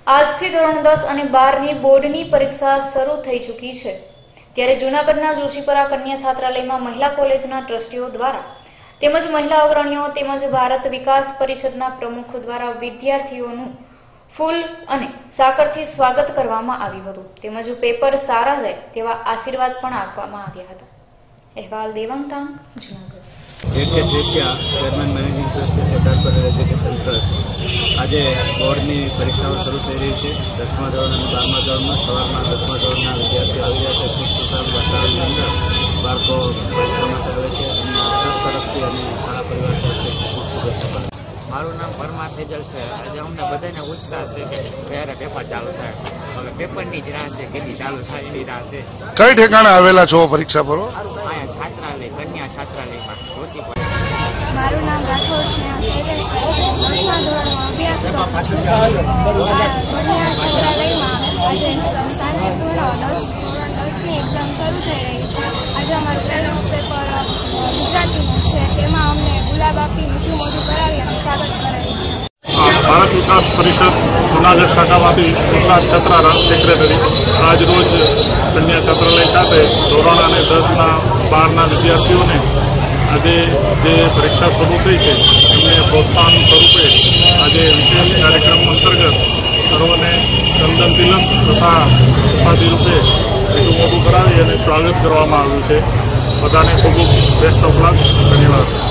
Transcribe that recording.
આજથી ધોરણ 10 અને 12ની બોર્ડની પરીક્ષા શરૂ થઈ ચૂકી છે। ત્યારે જૂનાગઢના જોશીપરા કન્યા છાત્રાલયમાં મહિલા કોલેજના ટ્રસ્ટીઓ દ્વારા તેમજ મહિલા અગ્રણીઓ તેમજ ભારત વિકાસ પરિષદના પ્રમુખ દ્વારા વિદ્યાર્થીઓનું ફૂલ અને સાકરથી સ્વાગત કરવામાં આવ્યું હતું। તેમજ પેપર સારા જાય તેવા આશીર્વાદ પણ આપવામાં આવ્યા હતા। અહેવાલ Devang Junagadh. J K. Joshiya chairman managing trustee Sardar Patel education trust આજે બોર્ડની પરીક્ષાઓ શરૂ થઈ રહી છે। 10મા ધોરણ અને 12મા ધોરણમાં સવારમાં 10મા ધોરણના વિદ્યાર્થીઓ આવી રહ્યા છે। ખુશખુશાલ વાતાવરણની અંદર બાળકો પરીક્ષા માટે આવે છે। એમના ટ્રસ્ટ તરફથી અને શાળા પરિવાર તરફથી ખૂબ શુભેચ્છા। મારું નામ પરમાર તેજલ છે। આજે અમને બધાને ઉત્સાહ છે કે ક્યારે પેપર ચાલુ થાય। હવે પેપરની જ રાહ છે, કેટલી ચાલુ થાય એની રાહ છે। કઈ ઠેકાણે આવેલા છો પરીક્ષા ભરો? અહીંયા છાત્રાલય, કન્યા છાત્રાલયમાં જોશીપરા। મારું નામ રાઠોડ સ્નેહા શૈલેષભાઈ, 10મા ધોરણમાં અભ્યાસ કરું છું। કન્યા છાત્રાલયમાં આજે શાંતિપૂર્ણ ધોરણ 10ની એક્ઝામ શરૂ થઈ રહી છે। આજે અમારું પહેલું પેપર ગુજરાતીનું છે, તેમાં અમને ગુલાબ આપી મીઠું મોઢું કરાવી અને સ્વાગત કરાવ્યું છે। ભારત વિકાસ પરિષદ જૂનાગઢ શાખામાંથી સુશાંત છત્રારા સેક્રેટરી આજ રોજ કન્યા છાત્રાલય ખાતે ધોરણ અને 10ના 12ના વિદ્યાર્થીઓને આજે જે પરીક્ષા શરૂ થઈ છે એમને પ્રોત્સાહન સ્વરૂપે આજે વિશેષ કાર્યક્રમ અંતર્ગત સર્વને ચંદન તિલક તથા પ્રસાદી રૂપે મીઠું મોઢું કરાવી અને સ્વાગત કરવામાં આવ્યું છે। બધાને ખૂબ ખૂબ બેસ્ટ ઓફ લક। ધન્યવાદ।